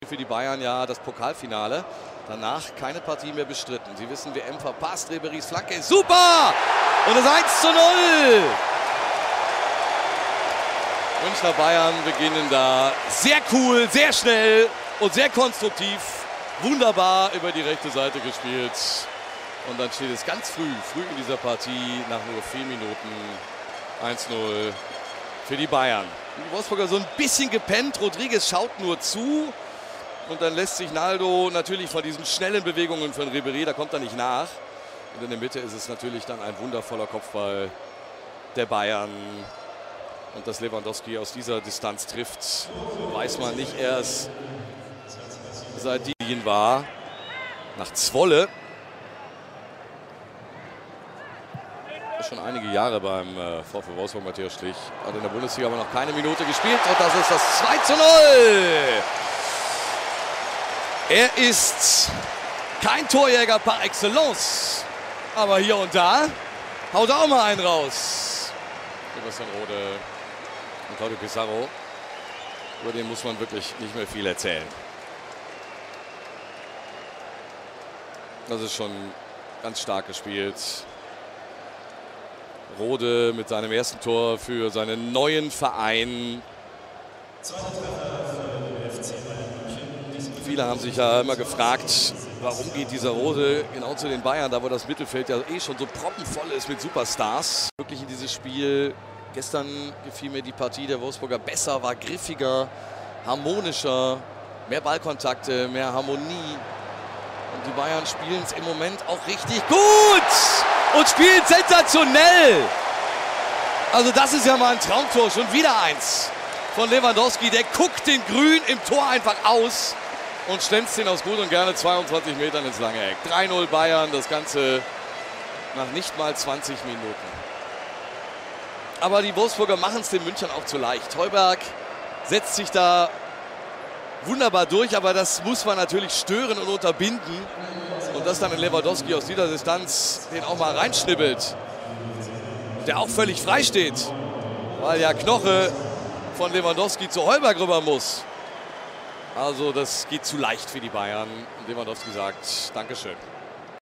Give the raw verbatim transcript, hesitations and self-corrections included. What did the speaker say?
Für die Bayern ja das Pokalfinale. Danach keine Partie mehr bestritten. Sie wissen, W M verpasst. Ribéry's Flanke ist super! Und das eins zu null! Münchner Bayern beginnen da sehr cool, sehr schnell und sehr konstruktiv. Wunderbar über die rechte Seite gespielt. Und dann steht es ganz früh, früh in dieser Partie, nach nur vier Minuten eins zu null für die Bayern. Die Wolfsburger so ein bisschen gepennt. Rodriguez schaut nur zu. Und dann lässt sich Naldo natürlich von diesen schnellen Bewegungen von Ribéry, da kommt er nicht nach. Und in der Mitte ist es natürlich dann ein wundervoller Kopfball der Bayern. Und dass Lewandowski aus dieser Distanz trifft, weiß man nicht erst, seit die war. Nach Zwolle. Schon einige Jahre beim äh, VfL Wolfsburg, Matthias Schlich. Hat in der Bundesliga aber noch keine Minute gespielt. Und das ist das zwei zu null. Er ist kein Torjäger par excellence, aber hier und da haut er auch mal einen raus. Sebastian Rode und Claudio Pizarro, über den muss man wirklich nicht mehr viel erzählen. Das ist schon ganz stark gespielt. Rode mit seinem ersten Tor für seinen neuen Verein. Viele haben sich ja immer gefragt, warum geht dieser Rode genau zu den Bayern, da wo das Mittelfeld ja eh schon so proppenvoll ist mit Superstars. Wirklich in dieses Spiel, gestern gefiel mir die Partie der Wolfsburger besser, war griffiger, harmonischer, mehr Ballkontakte, mehr Harmonie. Und die Bayern spielen es im Moment auch richtig gut und spielen sensationell. Also das ist ja mal ein Traumtor, schon wieder eins von Lewandowski. Der guckt den Grün im Tor einfach aus und schlänzt ihn aus gut und gerne zweiundzwanzig Metern ins lange Eck. drei null Bayern, das Ganze nach nicht mal zwanzig Minuten. Aber die Wolfsburger machen es den Münchnern auch zu leicht. Heuberg setzt sich da wunderbar durch, aber das muss man natürlich stören und unterbinden. Und dass dann ein Lewandowski aus dieser Distanz den auch mal reinschnibbelt, der auch völlig frei steht, weil ja Knoche von Lewandowski zu Heuberg rüber muss. Also das geht zu leicht für die Bayern. Und Lewandowski sagt, Dankeschön.